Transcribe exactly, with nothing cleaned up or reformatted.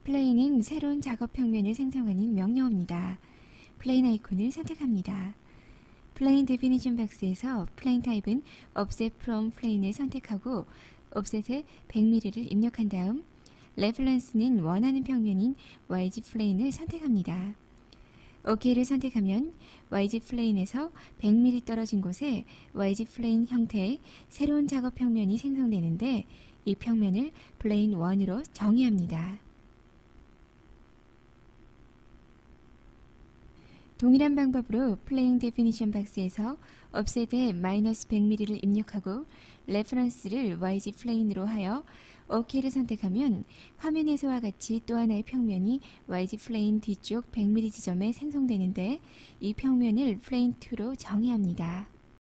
플레인은 새로운 작업 평면을 생성하는 명령어입니다. 플레인 아이콘을 선택합니다. 플레인 데피니션 박스에서 플레인 타입은 Offset from Plane을 선택하고 offset에 백 밀리미터를 입력한 다음 레퍼런스는 원하는 평면인 와이지 플레인을 선택합니다. 오케이를 선택하면 와이지 플레인에서 백 밀리미터 떨어진 곳에 와이지 플레인 형태의 새로운 작업 평면이 생성되는데 이 평면을 플레인 일으로 정의합니다. 동일한 방법으로 플레인 데피니션 박스에서 offset에 마이너스 백 밀리미터를 입력하고 레퍼런스를 와이지 플레인으로 하여 오케이를 선택하면 화면에서와 같이 또 하나의 평면이 와이지 플레인 뒤쪽 백 밀리미터 지점에 생성되는데 이 평면을 플레인 이로 정의합니다.